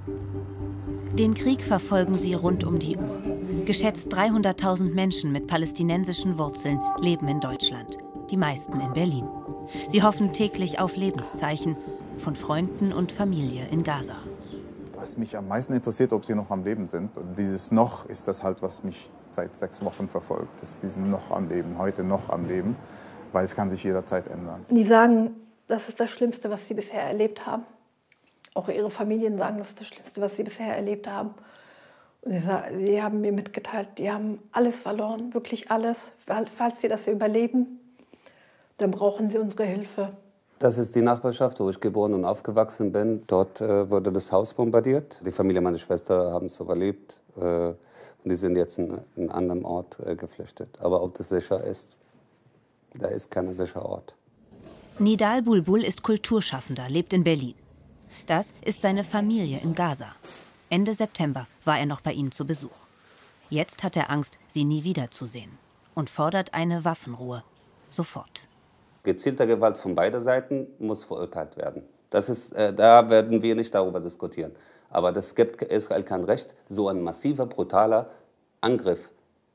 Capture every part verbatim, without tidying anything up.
Den Krieg verfolgen sie rund um die Uhr. Geschätzt dreihunderttausend Menschen mit palästinensischen Wurzeln leben in Deutschland, die meisten in Berlin. Sie hoffen täglich auf Lebenszeichen von Freunden und Familie in Gaza. Was mich am meisten interessiert, ob sie noch am Leben sind. Und dieses Noch ist das halt, was mich seit sechs Wochen verfolgt. Das ist diesen Noch am Leben, heute noch am Leben, weil es kann sich jederzeit ändern. Die sagen, das ist das Schlimmste, was sie bisher erlebt haben. Auch ihre Familien sagen, das ist das Schlimmste, was sie bisher erlebt haben. Und sie, sie haben mir mitgeteilt, die haben alles verloren, wirklich alles. Falls sie das überleben, dann brauchen sie unsere Hilfe. Das ist die Nachbarschaft, wo ich geboren und aufgewachsen bin. Dort äh, wurde das Haus bombardiert. Die Familie meiner Schwester haben es überlebt. Äh, und die sind jetzt in, in einem anderen Ort äh, geflüchtet. Aber ob das sicher ist, da ist kein sicherer Ort. Nidal Bulbul ist Kulturschaffender, lebt in Berlin. Das ist seine Familie in Gaza. Ende September war er noch bei ihnen zu Besuch. Jetzt hat er Angst, sie nie wiederzusehen und fordert eine Waffenruhe. Sofort. Gezielte Gewalt von beiden Seiten muss verurteilt werden. Das ist, äh, da werden wir nicht darüber diskutieren. Aber das gibt Israel kein Recht, so ein massiver, brutaler Angriff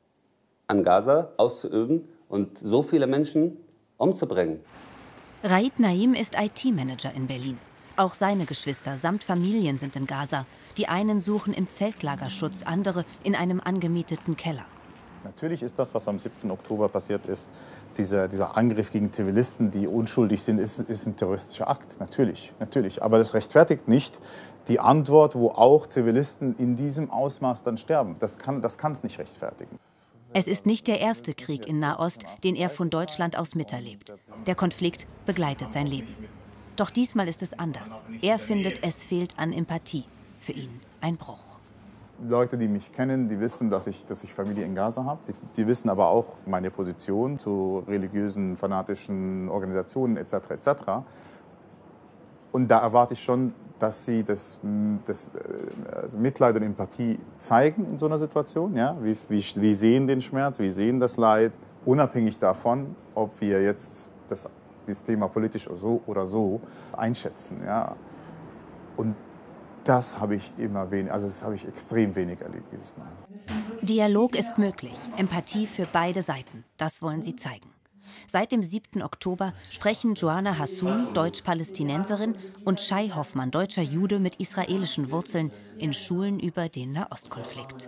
an Gaza auszuüben und so viele Menschen umzubringen. Raid Naim ist I T-Manager in Berlin. Auch seine Geschwister samt Familien sind in Gaza. Die einen suchen im Zeltlagerschutz, andere in einem angemieteten Keller. Natürlich ist das, was am siebten Oktober passiert ist, dieser, dieser Angriff gegen Zivilisten, die unschuldig sind, ist, ist ein terroristischer Akt. Natürlich, natürlich. Aber das rechtfertigt nicht die Antwort, wo auch Zivilisten in diesem Ausmaß dann sterben. Das kann das kann's nicht rechtfertigen. Es ist nicht der erste Krieg in Nahost, den er von Deutschland aus miterlebt. Der Konflikt begleitet sein Leben. Doch diesmal ist es anders. Er findet, es fehlt an Empathie. Für ihn ein Bruch. Leute, die mich kennen, die wissen, dass ich, dass ich Familie in Gaza habe. Die, die wissen aber auch meine Position zu religiösen, fanatischen Organisationen et cetera et cetera. Und da erwarte ich schon, dass sie das, das also Mitleid und Empathie zeigen in so einer Situation. Ja? Wir, wir, wir sehen den Schmerz, wir sehen das Leid, unabhängig davon, ob wir jetzt das, das Thema politisch oder so, oder so einschätzen. Ja? Und das habe ich immer wenig, also das habe ich extrem wenig erlebt dieses Mal. Dialog ist möglich, Empathie für beide Seiten, das wollen sie zeigen. Seit dem siebten Oktober sprechen Joanna Hassoun, Deutsch-Palästinenserin, und Shai Hoffmann, deutscher Jude mit israelischen Wurzeln, in Schulen über den Nahostkonflikt.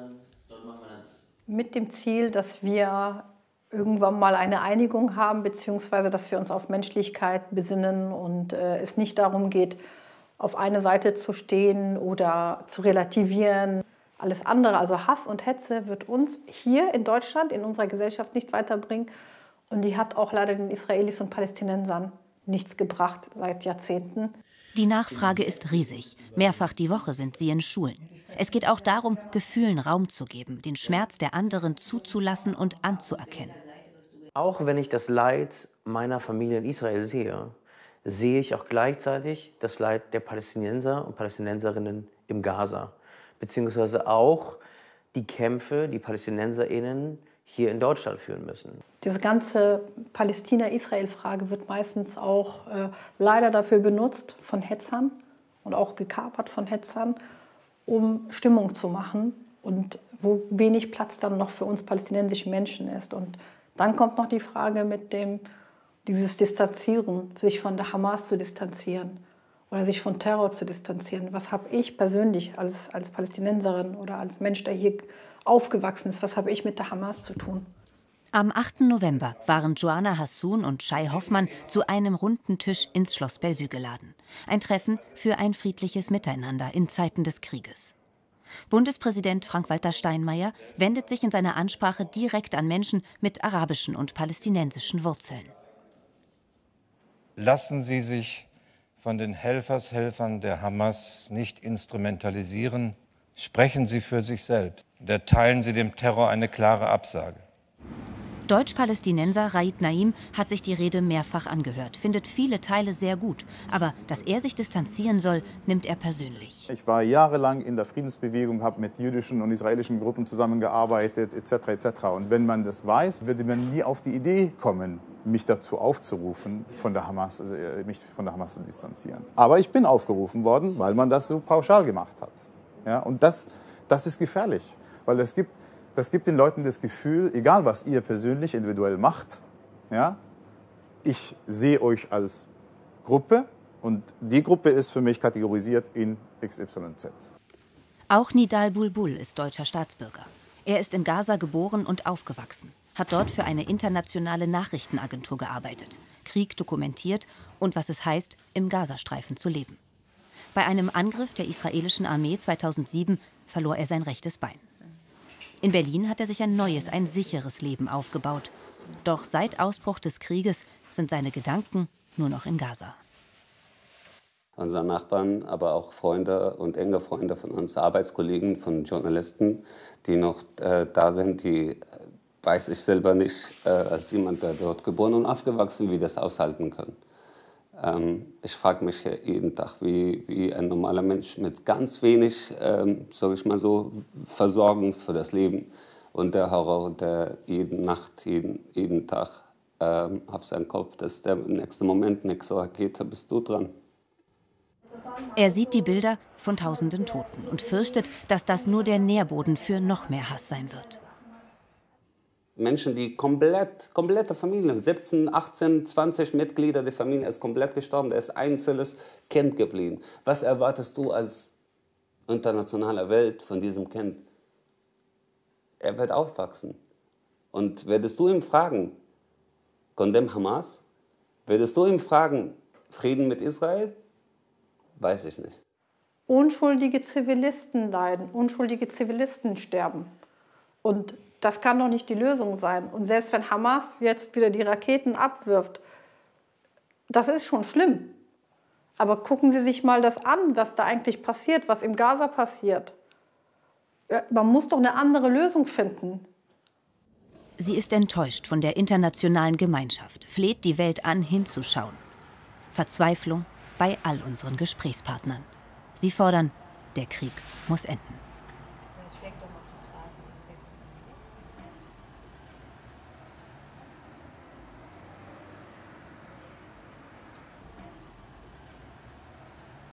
Mit dem Ziel, dass wir irgendwann mal eine Einigung haben, beziehungsweise dass wir uns auf Menschlichkeit besinnen und äh, es nicht darum geht, auf eine Seite zu stehen oder zu relativieren. Alles andere, also Hass und Hetze, wird uns hier in Deutschland, in unserer Gesellschaft nicht weiterbringen. Und die hat auch leider den Israelis und Palästinensern nichts gebracht seit Jahrzehnten. Die Nachfrage ist riesig. Mehrfach die Woche sind sie in Schulen. Es geht auch darum, Gefühlen Raum zu geben, den Schmerz der anderen zuzulassen und anzuerkennen. Auch wenn ich das Leid meiner Familie in Israel sehe, sehe ich auch gleichzeitig das Leid der Palästinenser und Palästinenserinnen im Gaza. Beziehungsweise auch die Kämpfe, die PalästinenserInnen hier in Deutschland führen müssen. Diese ganze Palästina-Israel-Frage wird meistens auch äh, leider dafür benutzt von Hetzern und auch gekapert von Hetzern, um Stimmung zu machen und wo wenig Platz dann noch für uns palästinensische Menschen ist. Und dann kommt noch die Frage mit dem dieses Distanzieren, sich von der Hamas zu distanzieren oder sich von Terror zu distanzieren. Was habe ich persönlich als, als Palästinenserin oder als Mensch, der hier aufgewachsen ist, was habe ich mit der Hamas zu tun? Am achten November waren Joanna Hassoun und Shai Hoffmann zu einem runden Tisch ins Schloss Bellevue geladen. Ein Treffen für ein friedliches Miteinander in Zeiten des Krieges. Bundespräsident Frank-Walter Steinmeier wendet sich in seiner Ansprache direkt an Menschen mit arabischen und palästinensischen Wurzeln. Lassen Sie sich von den Helfershelfern der Hamas nicht instrumentalisieren. Sprechen Sie für sich selbst. Und erteilen Sie dem Terror eine klare Absage. Deutsch-Palästinenser Raid Naim hat sich die Rede mehrfach angehört, findet viele Teile sehr gut. Aber dass er sich distanzieren soll, nimmt er persönlich. Ich war jahrelang in der Friedensbewegung, habe mit jüdischen und israelischen Gruppen zusammengearbeitet, et cetera et cetera. Und wenn man das weiß, würde man nie auf die Idee kommen, mich dazu aufzurufen, von der Hamas, also mich von der Hamas zu distanzieren. Aber ich bin aufgerufen worden, weil man das so pauschal gemacht hat. Ja? Und das, das ist gefährlich, weil es gibt, das gibt den Leuten das Gefühl, egal was ihr persönlich, individuell macht, ja, ich sehe euch als Gruppe und die Gruppe ist für mich kategorisiert in X Y Z. Auch Nidal Bulbul ist deutscher Staatsbürger. Er ist in Gaza geboren und aufgewachsen, hat dort für eine internationale Nachrichtenagentur gearbeitet, Krieg dokumentiert und was es heißt, im Gazastreifen zu leben. Bei einem Angriff der israelischen Armee zweitausendsieben verlor er sein rechtes Bein. In Berlin hat er sich ein neues, ein sicheres Leben aufgebaut. Doch seit Ausbruch des Krieges sind seine Gedanken nur noch in Gaza. Unsere Nachbarn, aber auch Freunde und enge Freunde von uns, Arbeitskollegen, von Journalisten, die noch äh, da sind, die äh, weiß ich selber nicht, äh, als jemand, der dort geboren und aufgewachsen, wie das aushalten können. Ähm, ich frage mich jeden Tag, wie, wie ein normaler Mensch mit ganz wenig, ähm, sage ich mal so, Versorgungs für das Leben und der Horror, der jede Nacht, jeden, jeden Tag ähm, auf seinen Kopf, dass der nächste Moment, nächste Rakete, bist du dran. Er sieht die Bilder von tausenden Toten und fürchtet, dass das nur der Nährboden für noch mehr Hass sein wird. Menschen, die komplett, komplette Familien, siebzehn, achtzehn, zwanzig Mitglieder der Familie, ist komplett gestorben, der ist ein einzelnes Kind geblieben. Was erwartest du als internationaler Welt von diesem Kind? Er wird aufwachsen. Und würdest du ihm fragen, Condemn Hamas? Würdest du ihm fragen, Frieden mit Israel? Weiß ich nicht. Unschuldige Zivilisten leiden, unschuldige Zivilisten sterben. Und das kann doch nicht die Lösung sein. Und selbst wenn Hamas jetzt wieder die Raketen abwirft, das ist schon schlimm. Aber gucken Sie sich mal das an, was da eigentlich passiert, was im Gaza passiert. Man muss doch eine andere Lösung finden. Sie ist enttäuscht von der internationalen Gemeinschaft, fleht die Welt an, hinzuschauen. Verzweiflung bei all unseren Gesprächspartnern. Sie fordern, der Krieg muss enden.